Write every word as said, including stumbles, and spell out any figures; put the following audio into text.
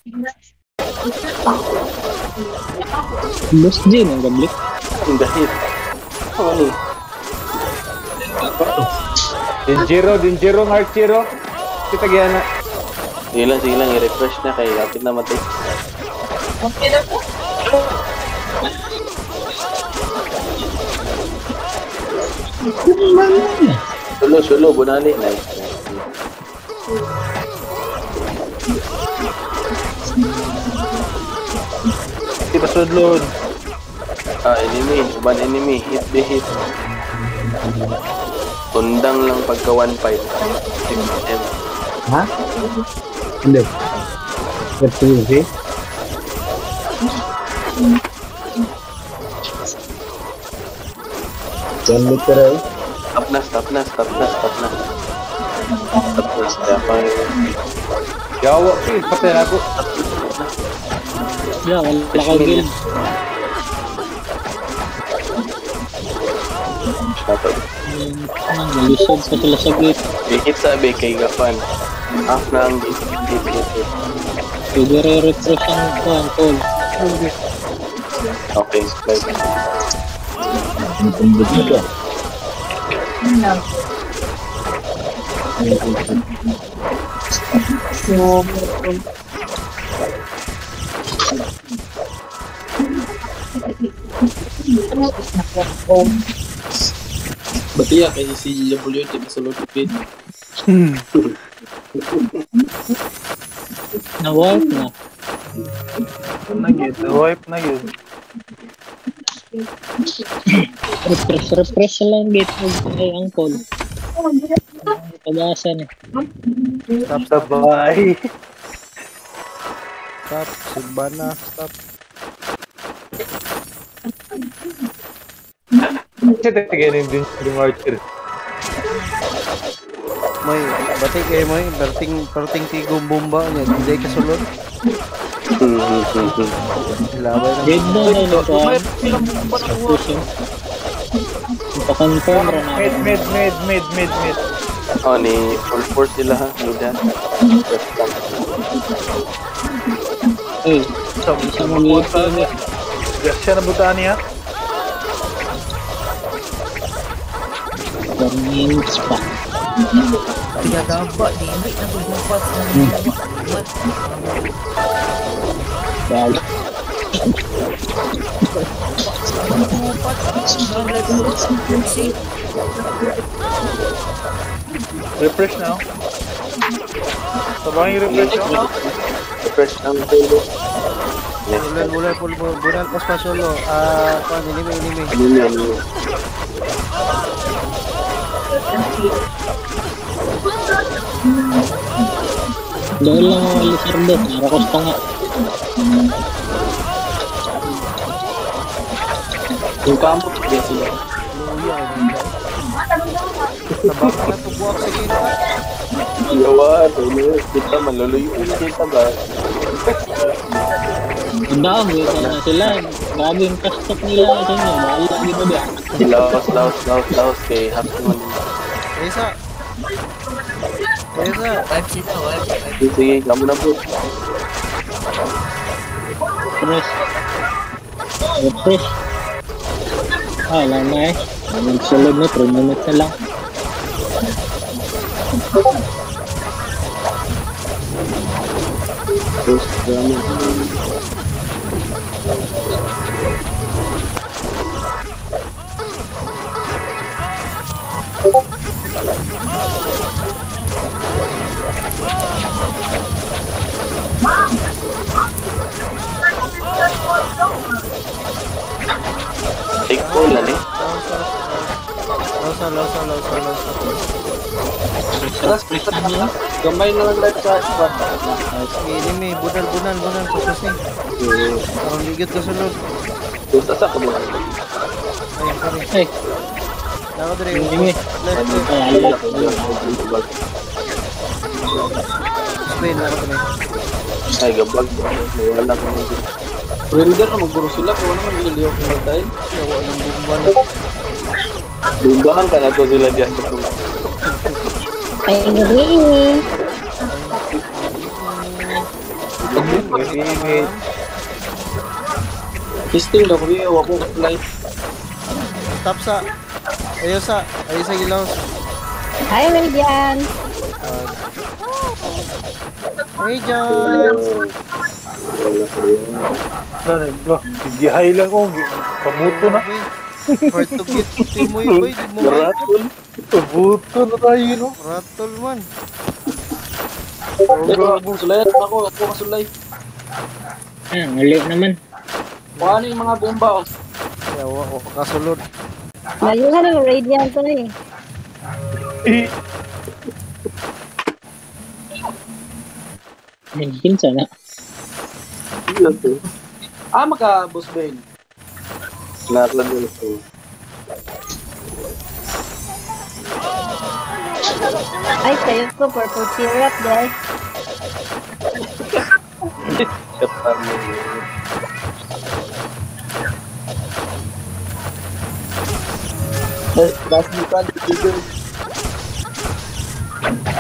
Boss Jin ang gablik. Ang dahil. Ano ni? Dinjiro, Dinjiro, Marchiro. Kita gana. Sige lang, sige lang. I-refresh na kay kapit na matay. Okay na po. Sulo, sulo. Bunali. Nice, nice. Kita sudlod. Ah, enemy. Uban enemy. Hit the hit. Tundang lang pagka one five. M. Ha? Hindi. Betul sih. Jangan literal. Stop na, stop na, stop na, stop na. Stop na, stop na. Jawa, eh, patay na ako. Ya, wala ka guild. Stop it. Nalisod pa sila sa gate. Bikit sabi kay Gapan. Half na ang gate. Gate, gate, gate. Pwede re-refresh ang kuhan, tol. Okay, slide. Tumbod na ka. Berarti ya kayak C C G W itu bisa lutupin. Na-wipe na. Nag-get, wipe na yun. Refresh, refresh lang gate ay angkol. Pag-asa na. Stop, stop, bye. Stop, Silvana, stop. Kita ganyan din yung Archer. May, bati kayo mo, berting, berting tigong bomba niya, hindi kasulod. Ilabay na. Gate na na yung kuhan. Ipa-confirm rin na. Mid, mid, mid, mid, mid, mid. Oh, ni full force sila ha. Mida. Eh, isa mo liit yun eh. Siya na butaan niya. four minutes pa. Tiga gabak ni, hindi na bumpas na buat. Balik. Refresh now. Sabang yung refresh now. Refresh ng tulo. Bulan, bulan, bulan, bulan, pas pa solo. Ah, uh, anime, anime. Anime, anime. Dahil lang ang lizardo, narakos pa nga. Yung kampo, kaya sila. Sabang na to buwak sa kita. Yawa, tuloy. Kita maluluyo. Kita ba? Ang dami, kaya na sila. Grabe yung custom nila sa inyo. Bahala dito ba? Laos, laos, laos, laos. Kay Happy Man. Reza. Reza. Wipe sila, wipe. Sige, sige. Kamu na po. Refresh. Refresh. Ah, wala na eh. Magsulod na, three minutes na lang. Terus, kami. Take full na ni. Losa, losa, losa, losa. Terus, kita gamay na lang lahat sa squad. Anime, bunal, bunal, bunal, pasasing. Parang ligit ka sulod. Terus, asa ko mo. Ayun, sorry. Hey, Nako dire. Anime. Left, left. ay, alat. Spain, nako dire. Ay, gabag. Wala ko nito. Render na magburo sila. Kung ano man ililiyaw ko na dahil. Yawa ng bomba na. Lumbahan ka na to sila diyan. Ay, nari. Image. Testing daw ko biyo, wako ko fly. Tap sa. Ayaw sa. Ayaw sa gilaw. Hi, Radian. Hey, John. Ano, bro? Gihay lang ko. Pamuto na. Hard to get. Timoy, boy. Di mo may. Ratol. Pamuto na tayo, no? Ratol man. Ito, ako sulay ako, ako kasulay. Ah, ngali naman. Paano yung mga bomba oh? Kaya wako kasulod. Mayuhan ng Radian to eh. Eh, Nagkin sana. Ah, maka boss Ben. Lahat lang dito ito. Ay, kayo ko, purple syrup, guys. Last bukan dito.